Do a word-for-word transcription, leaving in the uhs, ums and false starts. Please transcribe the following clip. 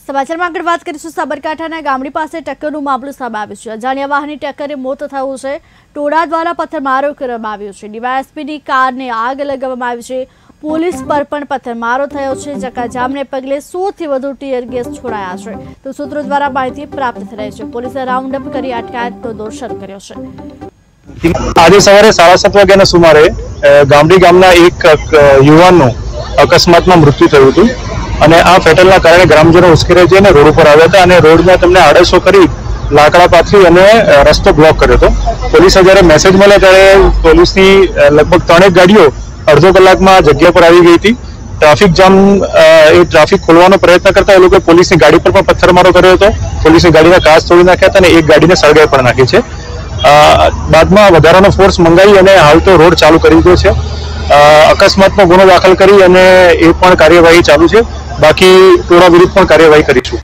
સમાચારમાં આગળ વાત કરીશું સાબરકાંઠાના ગામડી પાસે ટક્કરનો મામલો સામે આવ્યો છે। અજાણ્યા વાહનની ટક્કરે મોત થયું છે। ટોળા દ્વારા પથ્થરમારો કરવામાં આવ્યો છે। ડીવાયએસપીની કારને આગ લગાવવામાં આવી છે। પોલીસ પર પણ પથ્થરમારો થયો છે। ચક્કાજામને પગલે સો થી વધુ ટીયર ગેસ છોડાયા છે તો સૂત્રો દ્વારા માહિતી પ્રાપ્ત થઈ રહી છે। પોલીસે રાઉન્ડ અપ કરી અટકાયતનો દોર શરૂ કર્યો છે। આજે સવારે સાડા સાત વાગ્યાના સુમારે ગામડી ગામના એક યુવાનનું અકસ્માતમાં મૃત્યુ થયું હતું અને આ ફેટલના કારણે ગ્રામજનો ઉશ્કેરાઈ જઈને રોડ ઉપર આવ્યા હતા અને રોડમાં તેમને આડેસો કરી લાકડા પાથરી અને રસ્તો બ્લોક કર્યો હતો। પોલીસ જ્યારે મેસેજ મળ્યો ત્યારે પોલીસની લગભગ ત્રણેક ગાડીઓ અડધો કલાકમાં જગ્યા પર આવી ગઈ હતી। ટ્રાફિક જામ એ ટ્રાફિક ખોલવાનો પ્રયત્ન કરતા એ લોકોએ પોલીસની ગાડી પર પણ પથ્થરમારો કર્યો હતો। પોલીસની ગાડીના કાચ તોડી નાખ્યા હતા અને એક ગાડીને સળગાઈ પણ નાખી છે। બાદમાં વધારાનો ફોર્સ મંગાવી અને હાલ તો રોડ ચાલુ કરી દીધો છે। અકસ્માતનો ગુનો દાખલ કરી અને એ પણ કાર્યવાહી ચાલુ છે। બાકી ટોળા વિરુદ્ધ પણ કાર્યવાહી કરીશું।